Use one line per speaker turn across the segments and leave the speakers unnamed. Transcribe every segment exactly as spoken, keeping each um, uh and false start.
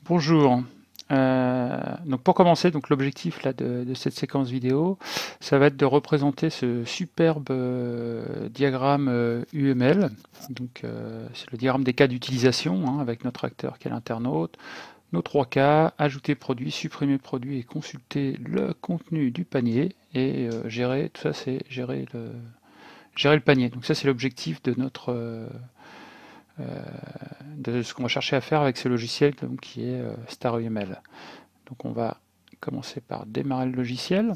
Bonjour. Euh, donc pour commencer, donc l'objectif là de, de cette séquence vidéo, ça va être de représenter ce superbe euh, diagramme euh, U M L. Donc euh, c'est le diagramme des cas d'utilisation hein, avec notre acteur qui est l'internaute, nos trois cas, ajouter produit, supprimer produit et consulter le contenu du panier et euh, gérer tout ça, c'est gérer le gérer le panier. Donc ça c'est l'objectif de notre euh, euh, de ce qu'on va chercher à faire avec ce logiciel donc, qui est euh, StarUML. Donc on va commencer par démarrer le logiciel.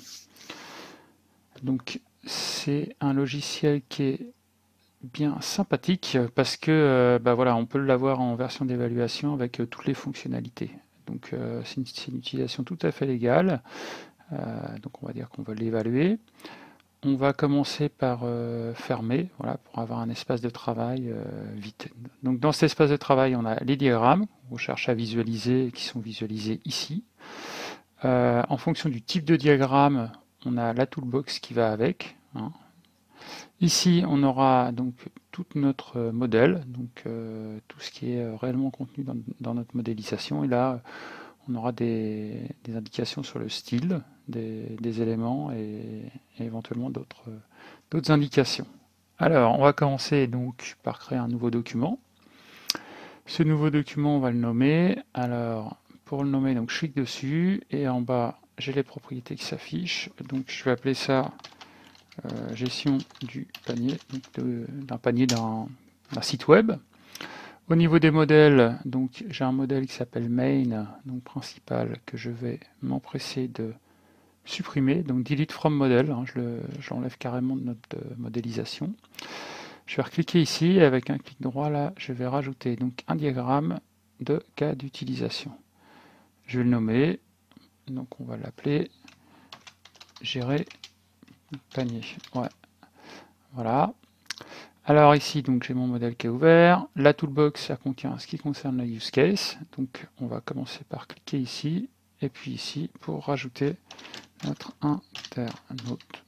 Donc c'est un logiciel qui est bien sympathique parce que euh, bah voilà, on peut l'avoir en version d'évaluation avec euh, toutes les fonctionnalités. Donc euh, c'est une, une, utilisation tout à fait légale. Euh, donc on va dire qu'on va l'évaluer. On va commencer par euh, fermer, voilà, pour avoir un espace de travail euh, vite. Donc dans cet espace de travail, on a les diagrammes, on cherche à visualiser, qui sont visualisés ici. Euh, en fonction du type de diagramme, on a la toolbox qui va avec. Hein. Ici, on aura donc tout notre modèle, donc euh, tout ce qui est réellement contenu dans, dans notre modélisation. Et là, on aura des, des indications sur le style des, des éléments et, et éventuellement d'autres d'autres indications. Alors, on va commencer donc par créer un nouveau document. Ce nouveau document, on va le nommer. Alors, pour le nommer, donc je clique dessus et en bas, j'ai les propriétés qui s'affichent. Donc, je vais appeler ça euh, gestion du panier, d'un panier d'un site web. Au niveau des modèles, donc j'ai un modèle qui s'appelle main, donc principal, que je vais m'empresser de supprimer. Donc delete from model, hein, je l'enlève carrément de notre euh, modélisation. Je vais recliquer ici et avec un clic droit là, je vais rajouter donc un diagramme de cas d'utilisation. Je vais le nommer, donc on va l'appeler gérer panier. Ouais. Voilà. Alors ici, donc j'ai mon modèle qui est ouvert. La toolbox, ça contient ce qui concerne le use case. Donc on va commencer par cliquer ici et puis ici pour rajouter notre internaute.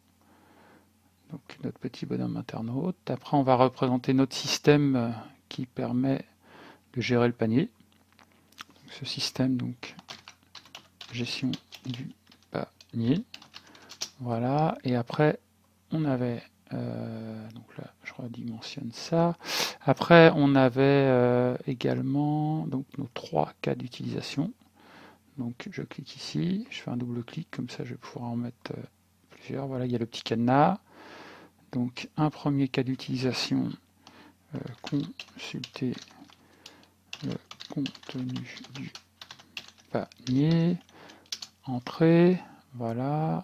Donc notre petit bonhomme internaute. Après, on va représenter notre système qui permet de gérer le panier. Donc, ce système, donc gestion du panier. Voilà. Et après, on avait euh, donc là, je redimensionne ça. Après, on avait euh, également donc nos trois cas d'utilisation. Donc, je clique ici, je fais un double clic, comme ça, je vais pouvoir en mettre euh, plusieurs. Voilà, il y a le petit cadenas. Donc, un premier cas d'utilisation, euh, consulter le contenu du panier, entrée, voilà.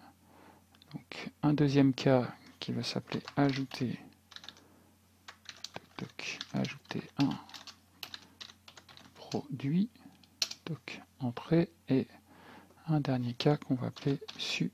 Donc, un deuxième cas qui va s'appeler ajouter toc, ajouter un produit, toc, entrée, et un dernier cas qu'on va appeler supprimer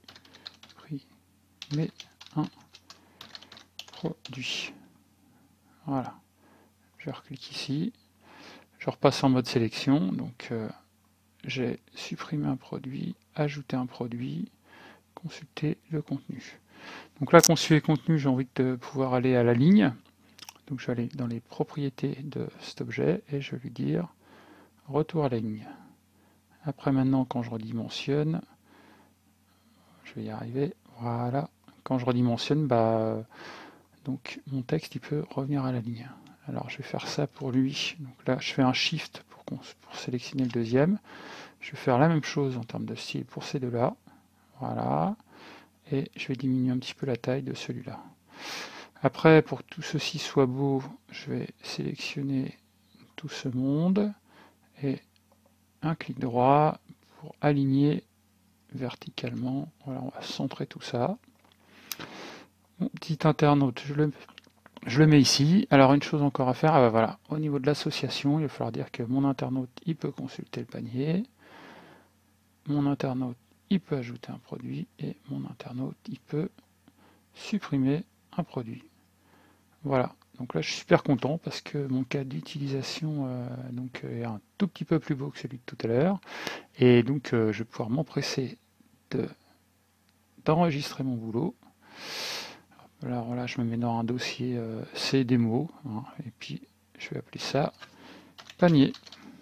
un produit. Voilà. Je reclique ici, je repasse en mode sélection, donc euh, j'ai supprimé un produit, ajouté un produit, consulter le contenu. Donc là, consulter le contenu, j'ai envie de pouvoir aller à la ligne. Donc je vais aller dans les propriétés de cet objet et je vais lui dire retour à la ligne. Après maintenant, quand je redimensionne, je vais y arriver, voilà. Quand je redimensionne, bah, donc mon texte il peut revenir à la ligne. Alors je vais faire ça pour lui. Donc là, je fais un shift pour, pour sélectionner le deuxième. Je vais faire la même chose en termes de style pour ces deux-là. Voilà. Et je vais diminuer un petit peu la taille de celui-là. Après, pour que tout ceci soit beau, je vais sélectionner tout ce monde et un clic droit pour aligner verticalement. Voilà, on va centrer tout ça. Mon petit internaute, je le, je le mets ici. Alors une chose encore à faire, ah bah voilà, au niveau de l'association, il va falloir dire que mon internaute, il peut consulter le panier. Mon internaute, il peut ajouter un produit et mon internaute, il peut supprimer un produit. Voilà, donc là je suis super content parce que mon cas d'utilisation euh, donc, est un tout petit peu plus beau que celui de tout à l'heure. Et donc euh, je vais pouvoir m'empresser de, d'enregistrer mon boulot. Alors là je me mets dans un dossier euh, C démo, hein, et puis je vais appeler ça panier.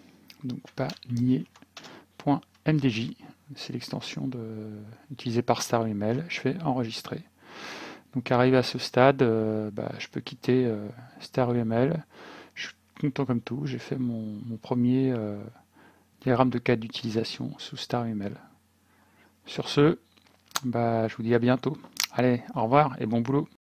donc panier.mdj, c'est l'extension utilisée par StarUML. Je fais enregistrer. Donc arrivé à ce stade, euh, bah, je peux quitter euh, StarUML. Je suis content comme tout, j'ai fait mon, mon premier euh, diagramme de cas d'utilisation sous StarUML. Sur ce, bah, je vous dis à bientôt. Allez, au revoir et bon boulot.